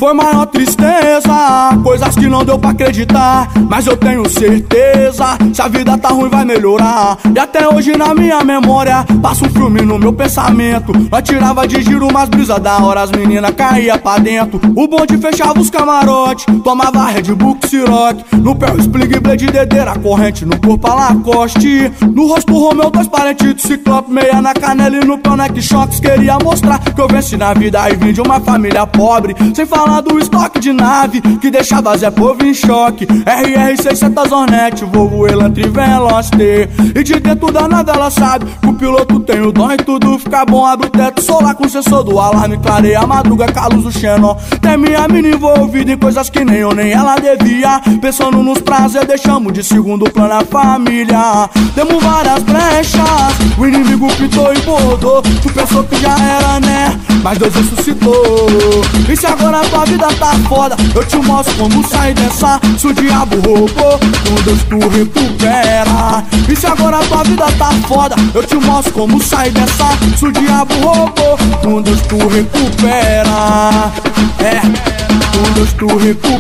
Foi maior tristeza, coisas que não deu pra acreditar. Mas eu tenho certeza, se a vida tá ruim vai melhorar. E até hoje na minha memória passa um filme no meu pensamento. Nós tirava de giro umas brisas da hora, as meninas caía pra dentro. O bonde fechava os camarotes, tomava Red Bull, Ciroc. No pé o Spling Blade, dedeira corrente, no corpo a Lacoste. No rosto Romeu, dois parentidos, Ciclope, meia na canela e no pé Neck Shocks. Queria mostrar que eu venci na vida e vim de uma família pobre. Sem falar do estoque de nave que deixava Zé Povo em choque. RR600 Hornet, Volvo Elantra e Veloster. E de dentro da nave ela sabe que o piloto tem o dom e tudo fica bom. Abre o teto solar com o sensor do alarme, clareia a madruga com a luz do Xenon. Tem minha mina envolvida em coisas que nem eu nem ela devia. Pensando nos prazeres, deixamos de segundo plano a família. Demos várias brechas, o inimigo pitou e bordou. Tu pensou que já era, né? Mas Deus ressuscitou. E se agora a tua vida tá foda, eu te mostro como sair dessa. Se o diabo roubou, com Deus tu recupera. E se agora a tua vida tá foda, eu te mostro como sair dessa. Se o diabo roubou, com Deus tu recupera. É, com Deus tu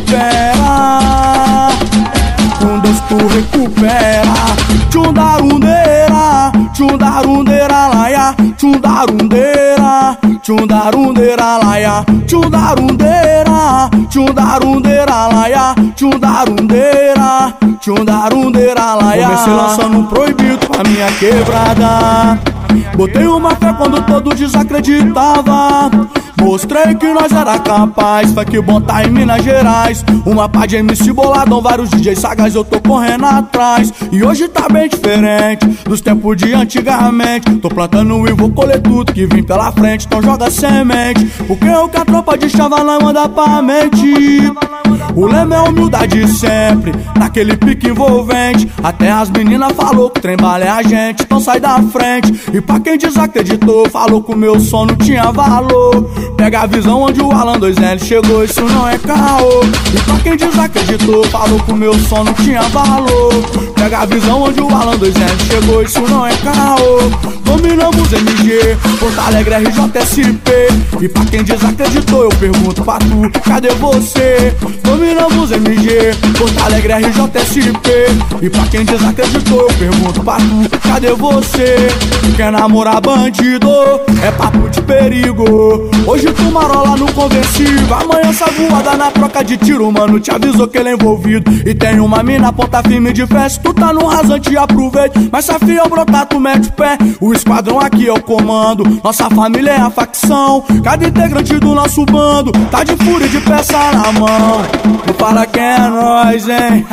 recupera. Com Deus tu recupera. Tchundarundeira, tchundarundeira laia, tchundarundeira, tchundarundeira laia, tchundarundeira, tchundarundeira laia, tchundarundeira, tchundarundeira laia. Comecei lançando um proibido pra minha quebrada. Botei uma fé quando todo desacreditava. Mostrei que nós era capaz, funk bom tá em Minas Gerais. Uma pá de MC boladão, vários DJs sagaz, eu tô correndo atrás. E hoje tá bem diferente dos tempos de antigamente. Tô plantando e vou colher tudo que vim pela frente, então joga semente. Porque o que a tropa de Chavalã manda pra mente. O lema é humildade sempre, naquele pique envolvente. Até as meninas falou que o trem bala é a gente, então sai da frente. E pra quem desacreditou, falou que o meu som não tinha valor. Pega a visão onde o Alan 2L chegou, isso não é caô. E pra quem desacreditou, falou que o meu som não tinha valor. Pega a visão onde o Alan 2L chegou, isso não é caô. Dominamos MG, Porto Alegre RJSP. E pra quem desacreditou, eu pergunto pra tu, cadê você? Dominamos MG, Porto Alegre RJSP. E pra quem desacreditou, eu pergunto pra tu, cadê você? Quer namorar bandido, é papo de perigo. Hoje tu marola no conversível, amanhã essa voada na troca de tiro. Mano, te avisou que ele é envolvido. E tem uma mina, ponta firme de festa. Tu tá no rasante, aproveita. Mas se a fia brotar, tu mete o pé. O esquadrão aqui é o comando, nossa família é a facção. Cada integrante do nosso bando tá de fúria de peça na mão. Tu fala que é nós, hein?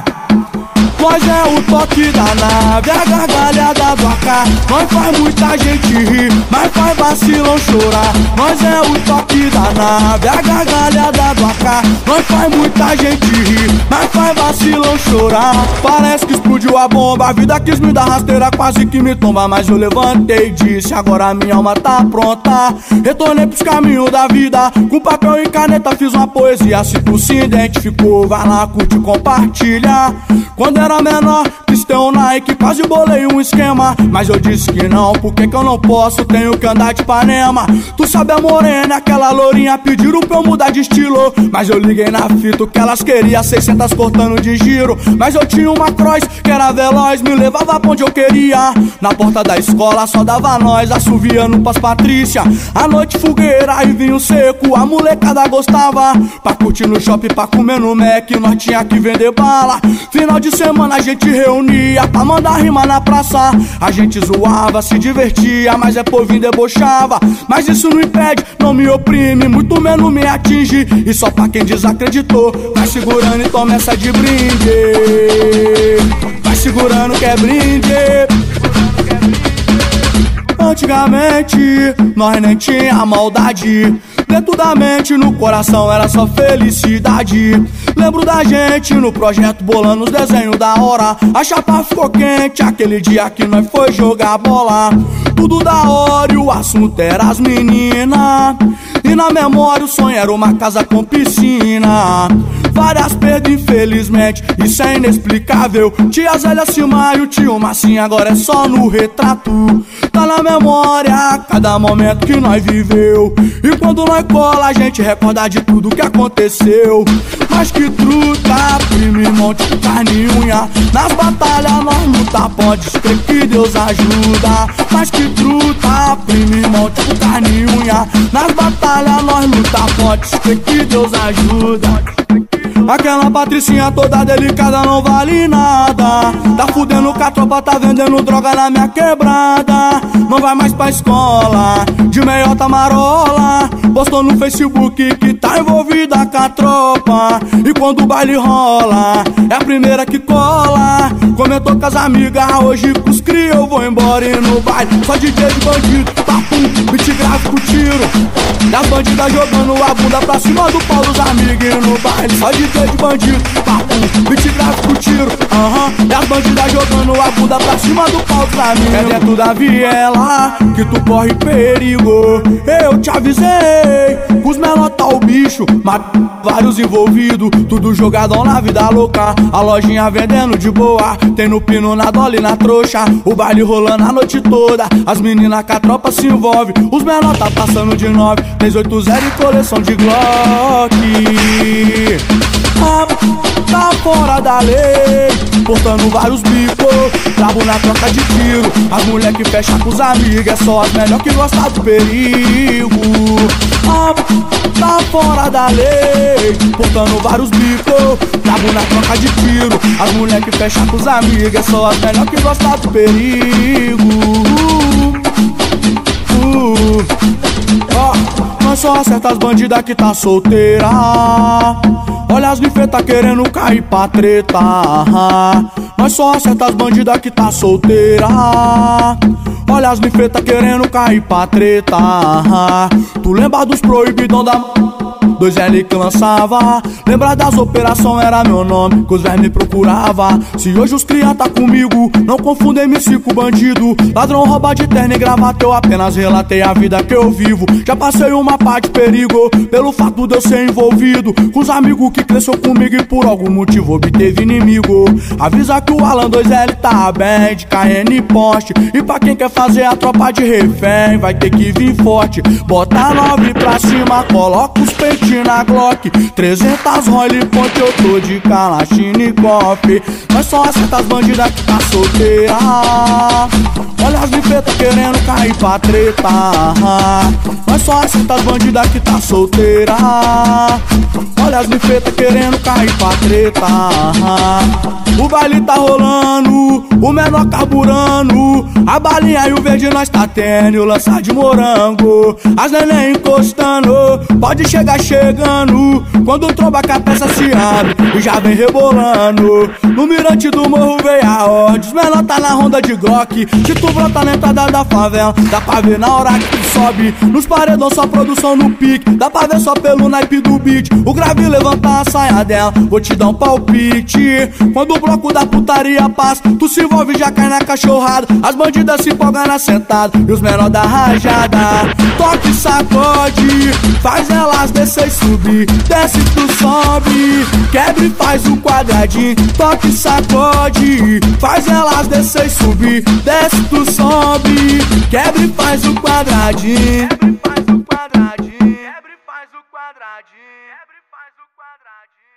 Nós é o toque da nave, a gargalhada do AK. Nós faz muita gente rir, mas faz vacilão chorar. Nós é o toque da nave, a gargalhada do AK. Nós faz muita gente rir, mas faz vacilão chorar. Parece que explodiu a bomba, a vida quis me dar rasteira, quase que me tomba. Mas eu levantei e disse, agora minha alma tá pronta. Retornei pros caminhos da vida, com papel e caneta fiz uma poesia. Se tu se identificou, vai lá, curte e compartilha. Quando era menor, Cristão Nike, quase bolei um esquema. Mas eu disse que não, porque que eu não posso, tenho que andar de Ipanema. Tu sabe a morena, aquela lourinha, pediram pra eu mudar de estilo. Mas eu liguei na fita, o que elas queriam, 600 cortando de giro. Mas eu tinha uma Cross, que era veloz, me levava pra onde eu queria. Na porta da escola só dava nós, assoviando pras Patrícia. A noite fogueira e vinho seco, a molecada gostava. Pra curtir no shopping, pra comer no Mac, nós tinha que vender bala. Final de semana a gente reunia pra mandar rima na praça. A gente zoava, se divertia, mas é povinho debochava. Mas isso não impede, não me oprime, muito menos me atinge. E só pra quem desacreditou, vai segurando e toma essa de brinde. Vai segurando que é brinde. Antigamente, nós nem tinha maldade. Dentro da mente, no coração era só felicidade. Lembro da gente no projeto bolando os desenhos da hora. A chapa ficou quente aquele dia que nós foi jogar bola. Tudo da hora e o assunto era as meninas. E na memória o sonho era uma casa com piscina. Várias perdas, infelizmente, isso é inexplicável. Tia Zélia Silma e o tio Marcinho, agora é só no retrato. Tá na memória cada momento que nós viveu. E quando nós cola, a gente recorda de tudo que aconteceu. Mas que truta, primo, irmão, tipo carne e unha. Nas batalhas nós luta, pode crer que Deus ajuda. Mas que truta, primo, irmão, tipo carne e unha. Nas batalhas nós luta, pode crer que Deus ajuda. Aquela patricinha toda delicada não vale nada. Tá fudendo com a tropa, tá vendendo droga na minha quebrada. Não vai mais pra escola, de meiota marola. Postou no Facebook que tá envolvida com a tropa. E quando o baile rola, é a primeira que cola. Comentou com as amigas, hoje com os cria eu vou embora. E no baile, só DJ de bandido, papum, beat grave com tiro. E as bandidas jogando a bunda pra cima do pau dos amigos. E no baile, só DJ de bandido, papum, beat grave com tiro. E as bandidas jogando a bunda pra cima do pau dos amigos. É dentro da viela que tu corre perigo. Eu te avisei, os menor tá o bicho, mas vários envolvidos, tudo jogadão na vida louca. A lojinha vendendo de boa, tem no pino, na dola e na trouxa. O baile rolando a noite toda, as meninas com a tropa se envolve. Os menor tá passando de 9, 380 e coleção de Glock. Tá fora da lei, portando vários bicos, brabo na troca de tiro. As mulher que fecha com os amigos, é só as melhor que gosta do perigo. Tá fora da lei, portando vários bicos, brabo na troca de tiro. As mulher que fecha com os amigos, é só as melhor que gosta do perigo. Nós só acerta as bandidas que tá solteira. Olha as nifetas querendo cair pra treta. Nós só acerta as bandidas que tá solteira. Olha as nifetas querendo cair pra treta. Tu lembra dos proibidão da 2L que lançava? Lembra das operações, era meu nome que os velhos me procurava. Se hoje os cria tá comigo, não confunda MC com bandido. Ladrão rouba de terno e gravata, eu apenas relatei a vida que eu vivo. Já passei uma parte de perigo, pelo fato de eu ser envolvido com os amigos que cresceu comigo e por algum motivo obteve inimigo. Avisa que o Alan 2L tá bem, de KN e Porsche. E pra quem quer fazer a tropa de refém, vai ter que vir forte. Bota 9 pra cima, coloca os peitinhos na Glock, 300 Rolly Ponte, eu tô de Kalashnikov. Nós só acerta as bandidas que tá solteira. Olha as nifetas querendo cair pra treta. Nós só acerta as bandidas que tá solteira. Olha as nifetas querendo cair pra treta. O baile tá rolando, o menor carburando. A balinha e o verde nós tá tendo, e o lançar de morango. As neném encostando, pode chegar chegando. Quando o tromba que a peça se abre e já vem rebolando. No mirante do morro veio a ordem, os menor tá na ronda de Glock. Se tu brota na entrada da favela, dá pra ver na hora que tu sobe. Nos paredão só produção no pique, dá pra ver só pelo naipe do beat. O grave levanta a saia dela, vou te dar um palpite. Quando o bloco da putaria passa, tu se envolve e já cai na cachorrada. As bandidas se empolgam na sentada e os menor da rajada. Toque, sacode, faz elas descer e subir. Desce, tu sobe, quebra e faz o quadradinho. Toque, sacode, faz elas descer e subir. Desce, tu sobe, quebra e faz o quadradinho. Quebra e faz o quadradinho. Quebra e faz o quadradinho. Quebra e faz o quadradinho.